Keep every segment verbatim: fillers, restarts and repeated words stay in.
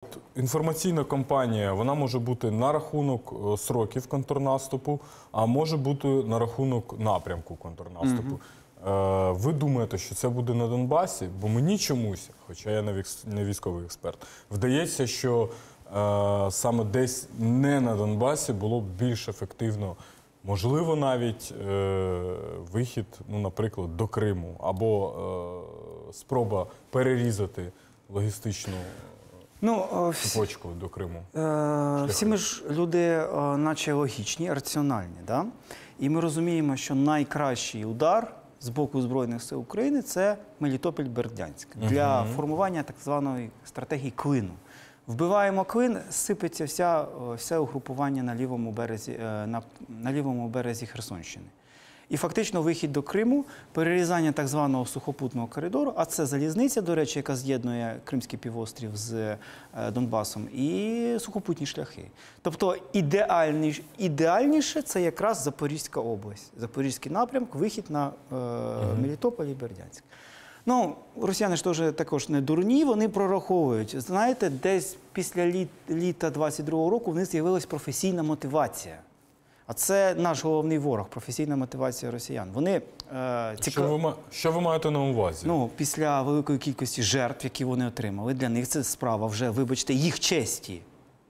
інформаційна кампанія, вона може бути на рахунок е, сроків контрнаступу, а може бути на рахунок напрямку контрнаступу. Угу. Е, ви думаєте, що це буде на Донбасі? Бо мені чомусь, хоча я не військовий експерт, вдається, що е, саме десь не на Донбасі було б більш ефективно. Можливо, навіть е, вихід, ну, наприклад, до Криму, або е, спроба перерізати логістичну ну, цепочку до Криму. Е, всі ми ж люди е, наче логічні, раціональні. Да? І ми розуміємо, що найкращий удар з боку Збройних сил України – це Мелітополь-Бердянськ для угу. формування так званої стратегії клину. Вбиваємо клин, сипеться вся, все угрупування на лівому березі, на, на лівому березі Херсонщини. І фактично вихід до Криму, перерізання так званого сухопутного коридору, а це залізниця, до речі, яка з'єднує Кримський півострів з Донбасом, і сухопутні шляхи. Тобто ідеальніше, ідеальніше це якраз Запорізька область, Запорізький напрямок, вихід на е, Мелітополь і Бердянськ. Ну, росіяни ж теж також не дурні, вони прораховують. Знаєте, десь після літ, літа двадцять другого року в них з'явилась професійна мотивація. А це наш головний ворог, професійна мотивація росіян. Вони, е, ціка... що, ви, що ви маєте на увазі? Ну, після великої кількості жертв, які вони отримали, для них це справа вже, вибачте, їх честі.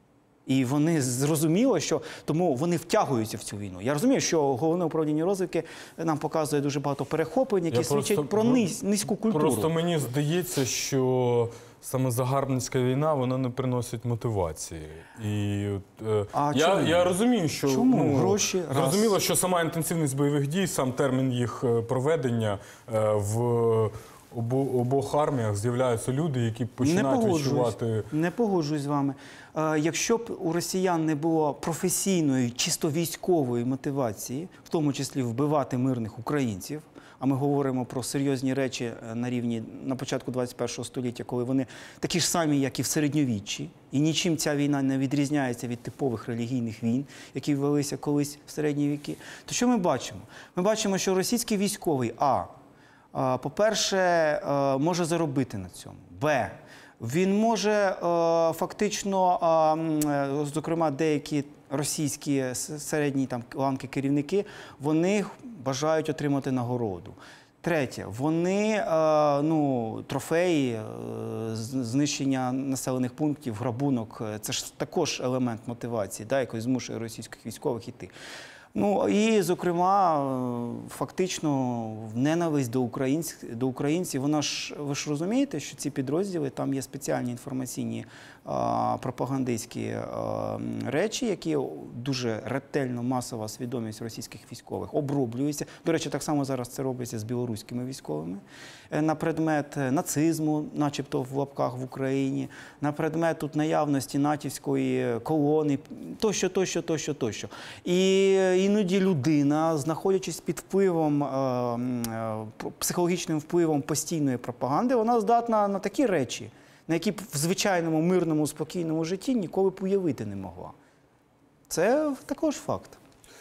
І вони зрозуміли, що тому вони втягуються в цю війну. Я розумію, що Головне управління розвідки нам показує дуже багато перехоплень, які Я свідчать просто, про низ, низьку культуру. Просто мені здається, що саме загарбницька війна, вона не приносить мотивації. І е, а я, чому? я розумію, що чому? Ну, Гроші, зрозуміло, раз. що сама інтенсивність бойових дій, сам термін їх проведення е, в обо, обох арміях з'являються люди, які починають не відчувати... Не погоджуюсь з вами. Е, якщо б у росіян не було професійної, чисто військової мотивації, в тому числі вбивати мирних українців, а ми говоримо про серйозні речі на рівні на початку двадцять першого століття, коли вони такі ж самі, як і в середньовіччі, і нічим ця війна не відрізняється від типових релігійних війн, які велися колись в середні віки, то що ми бачимо? Ми бачимо, що російський військовий, а, по-перше, може заробити на цьому, б, він може фактично, зокрема, деякі російські середні там ланки керівники, вони бажають отримати нагороду. Третє, вони, ну, трофеї, знищення населених пунктів, грабунок, це ж також елемент мотивації, да, який змушує російських військових йти. Ну, і, зокрема, фактично, ненависть до українців, до українців, вона ж, ви ж розумієте, що ці підрозділи, там є спеціальні інформаційні а, пропагандистські а, речі, які дуже ретельно, масова свідомість російських військових оброблюється. До речі, так само зараз це робиться з білоруськими військовими. На предмет нацизму, начебто в лапках в Україні, на предмет тут наявності натівської колони, тощо, тощо, тощо, тощо. І іноді людина, знаходячись під впливом, психологічним впливом постійної пропаганди, вона здатна на такі речі, на які б в звичайному, мирному, спокійному житті ніколи б уявити не могла. Це також факт.